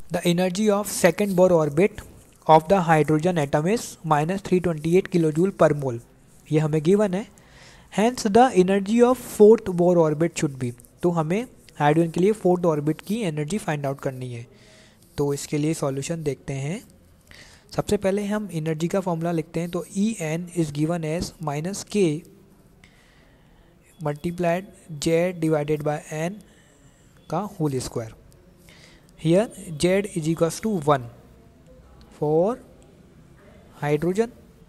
The energy of second Bohr orbit of the hydrogen atom is -328 kilo joule per mole, ये हमें given है। Hence the energy of fourth Bohr orbit should be, तो हमें hydrogen के लिए fourth orbit की energy find out करनी है। तो इसके लिए सॉल्यूशन देखते हैं। सबसे पहले हम एनर्जी का फॉर्मूला लिखते हैं, तो E n is given as -k multiplied Z divided by n का whole square. Here Z is equals to 1 for hydrogen,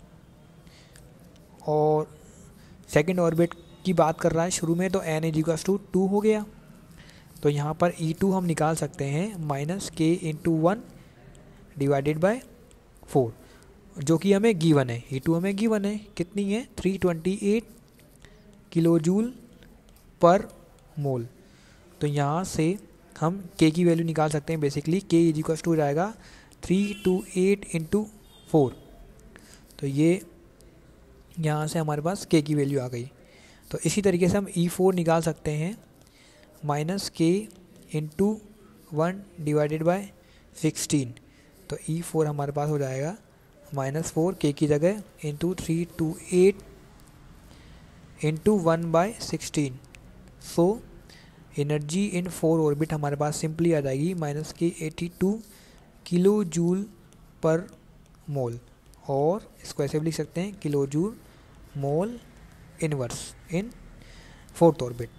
और सेकेंड ऑर्बिट की बात कर रहा है शुरू में, तो एन इज इक्वल्स टू 2 हो गया। तो यहाँ पर E2 हम निकाल सकते हैं -k इंटू 1 डिवाइडेड बाय 4, जो कि हमें गिवन है। E2 हमें गिवन है, कितनी है 328 किलो जूल पर मोल। तो यहाँ से हम k की वैल्यू निकाल सकते हैं। Basically k is equals to हो जाएगा 328 इंटू 4, तो ये यहाँ से हमारे पास k की वैल्यू आ गई। तो इसी तरीके से हम E4 निकाल सकते हैं, -k इंटू 1 डिवाइडेड बाय 16, तो E4 हमारे पास हो जाएगा -4 k की जगह into 328 into 1/16। So energy in 4 orbit हमारे पास सिंपली आ जाएगी -k 82 किलो जूल पर मोल, और इसको ऐसे भी लिख सकते हैं kilo joule mole inverse in fourth orbit.